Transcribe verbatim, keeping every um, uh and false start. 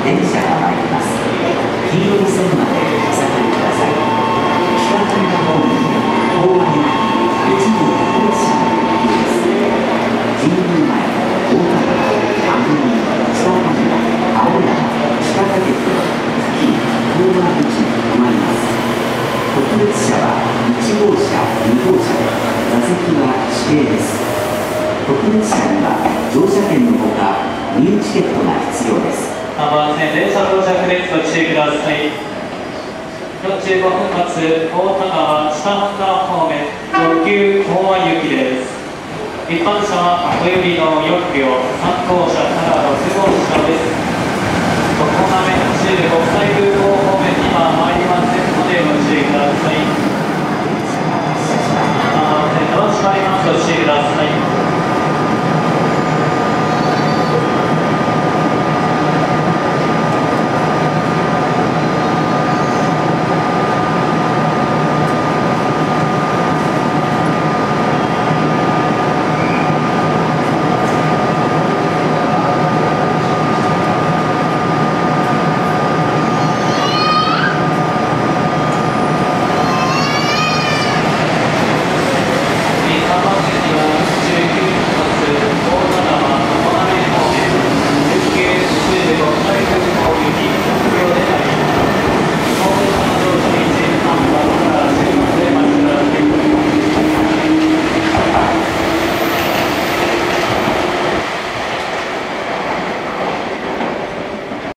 電車が参ります。黄色い線までお下がりください。北羽田方面東和行き一部特別車の行きです。神宮前、大田原、安曇野、北羽田、青山、北掛布、付近、東和口に止まります。特別車はいち号車、に号車で座席は指定です。特別車には乗車券のほか入チケットが必要です。 まもなく電車到着です。ご注意ください。よんじゅうごふん発大田川北半田方面特急東和行きです。一般車は小指のよんびょう、さん号車からろく号車です。常滑中国際空港方面には参りませんのでご注意ください。まもなくドア閉まります。ご注意ください。